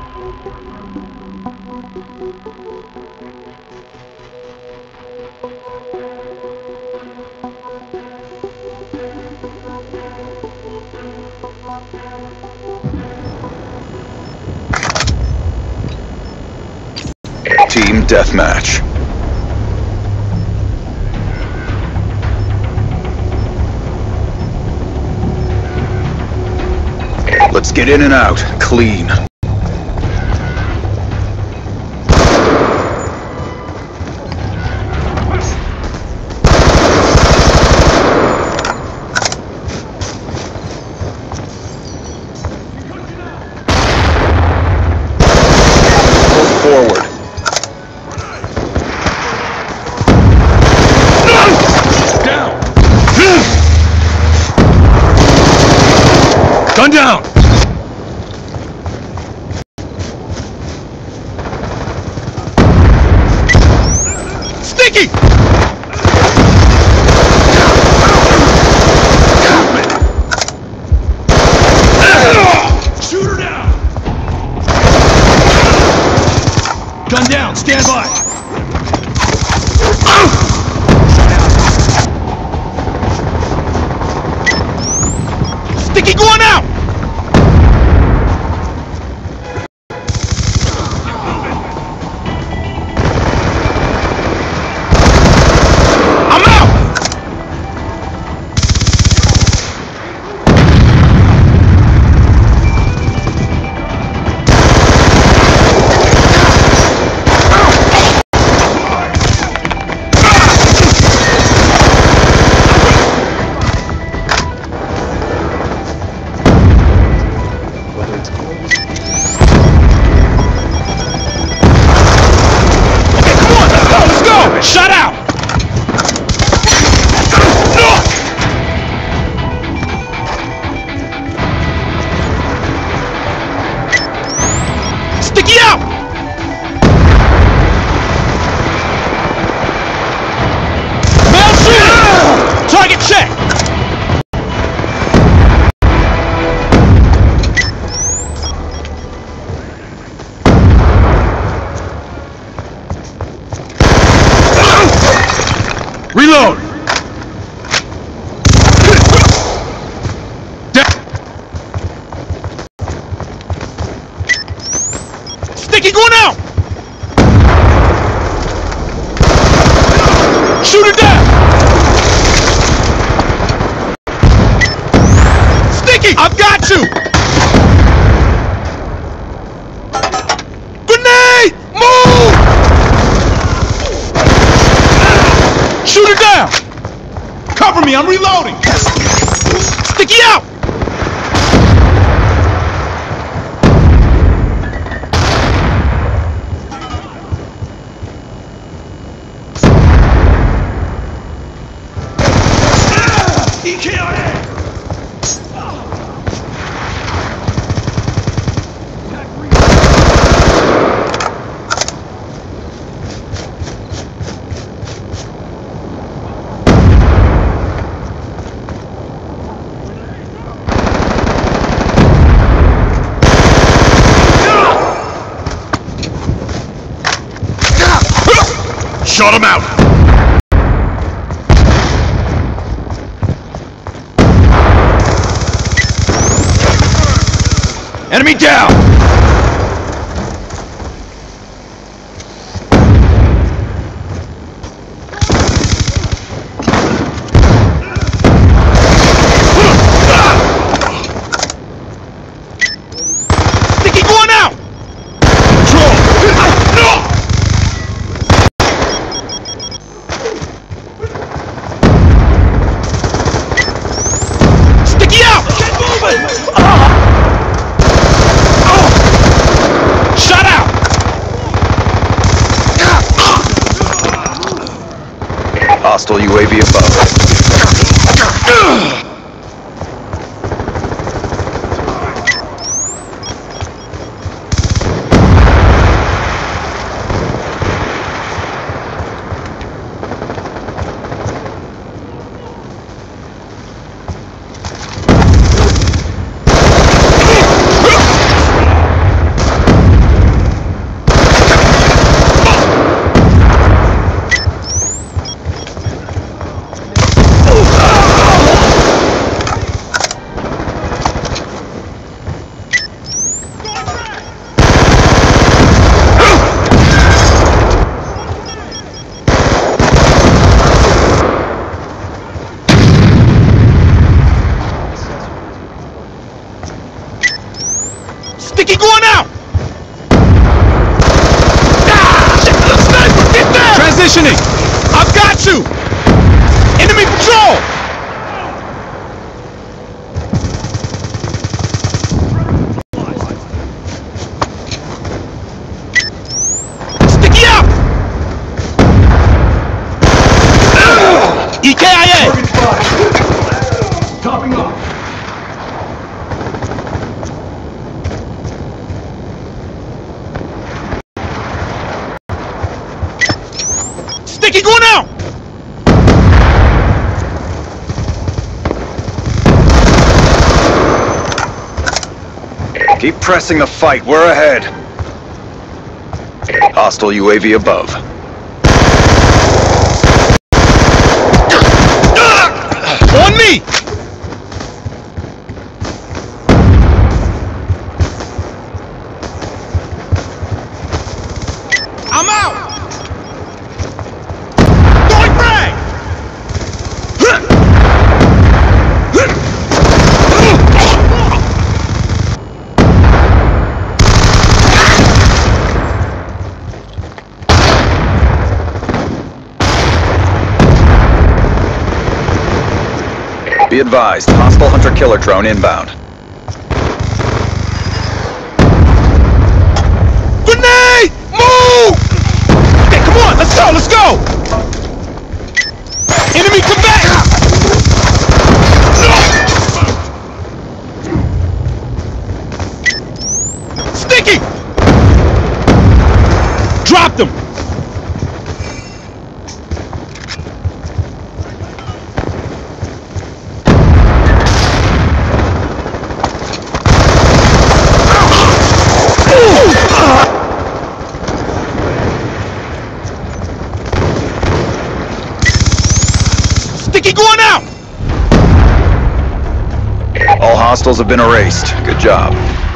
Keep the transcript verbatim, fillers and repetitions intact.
Team Deathmatch. Let's get in and out, clean. Forward. Down! Gun down! Sticky! Shoot her down! Gun down, stand by! Sticky going out! I'm out! Shut out! Sticky out! Male shooter! Target check! Reload! Sticky going out! Shoot her down! Sticky! I've got you! Grenade! Move! Shoot her down! Cover me, I'm reloading! Sticky out! E K I A! Shot him out! Enemy down! Sticky going out! Control! Sticky out! Get moving! Uh. Shut out! Hostile U A V above. Sticky going out! Ah! Shit, sniper, get down! Transitioning! I've got you! Enemy patrol! Sticky out! E K I A! Topping off. Sticky going out! Keep pressing the fight. We're ahead. Hostile U A V above. On me! I'm out! Throwing frag! Be advised, hostile hunter-killer drone inbound. Grenade! Move! Okay, come on, let's go, let's go! Enemy combatant! Sticky! Dropped him! Sticky going out! All hostiles have been erased. Good job.